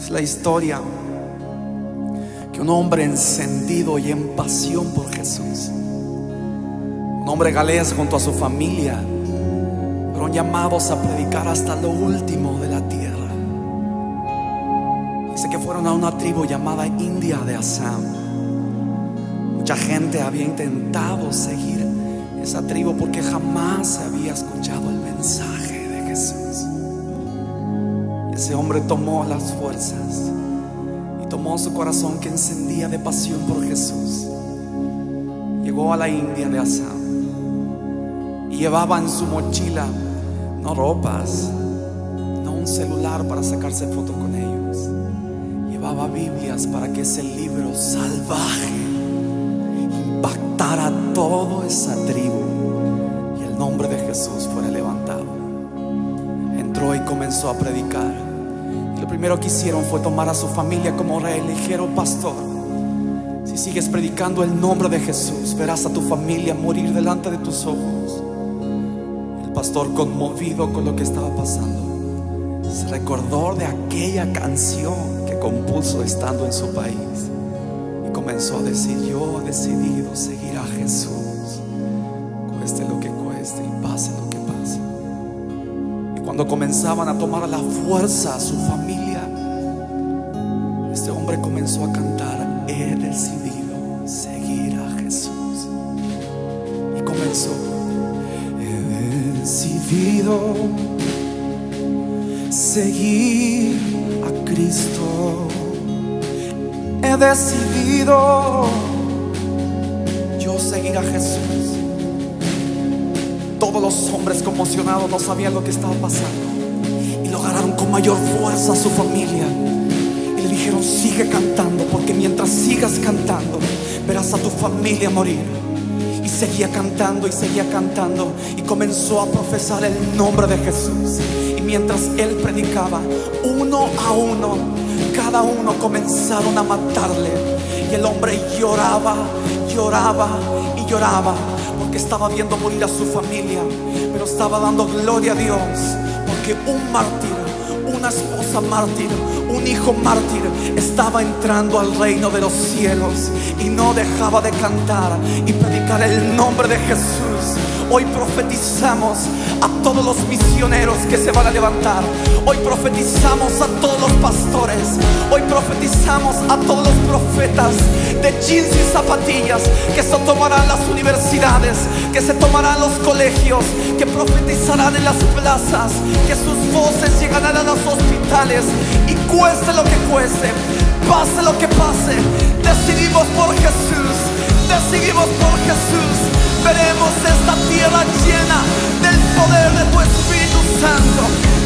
Es la historia que un hombre encendido y en pasión por Jesús, un hombre galés junto a su familia, fueron llamados a predicar hasta lo último de la tierra. Dice que fueron a una tribu llamada India de Assam. Mucha gente había intentado seguir esa tribu porque jamás había escuchado el mensaje de Jesús. Y ese hombre tomó las fuerzas y tomó su corazón que encendía de pasión por Jesús. Llegó a la India de Assam y llevaba en su mochila no ropas, no un celular para sacarse foto con ellos. Llevaba Biblias para que ese libro salvaje impactara a toda esa tribu y el nombre de Jesús fuera levantado. Entró y comenzó a predicar. Y lo primero que hicieron fue tomar a su familia como rey. Le dijeron: pastor, si sigues predicando el nombre de Jesús, verás a tu familia morir delante de tus ojos. El pastor, conmovido con lo que estaba pasando, se recordó de aquella canción que compuso estando en su país y comenzó a decir: yo he decidido seguir a Jesús, cueste lo que cueste y pase lo que pase. Y cuando comenzaban a tomar a la fuerza a su familia, este hombre comenzó a cantar: he decidido seguir a Jesús. Y comenzó: he decidido seguir a Cristo. He decidido yo seguir a Jesús. Todos los hombres conmocionados no sabían lo que estaba pasando y lo agarraron con mayor fuerza a su familia y le dijeron: sigue cantando, porque mientras sigas cantando verás a tu familia morir. Y seguía cantando y seguía cantando y comenzó a profesar el nombre de Jesús. Y mientras él predicaba, uno a uno, cada uno comenzaron a matarle. Y el hombre lloraba, lloraba y lloraba, porque estaba viendo morir a su familia, pero estaba dando gloria a Dios, porque un mártir, una esposa mártir, un hijo mártir estaba entrando al reino de los cielos. Y no dejaba de cantar y predicar el nombre de Jesús. Hoy profetizamos a todos los misioneros que se van a levantar. Hoy profetizamos a todos los pastores. Hoy profetizamos a todos los profetas de jeans y zapatillas que se tomarán las universidades, que se tomarán los colegios, que profetizarán en las plazas, que sus voces llegarán a los hospitales. Y cueste lo que cueste, pase lo que pase, decidimos por Jesús, decidimos por Jesús. Veremos esta tierra llena del poder de tu Espíritu Santo.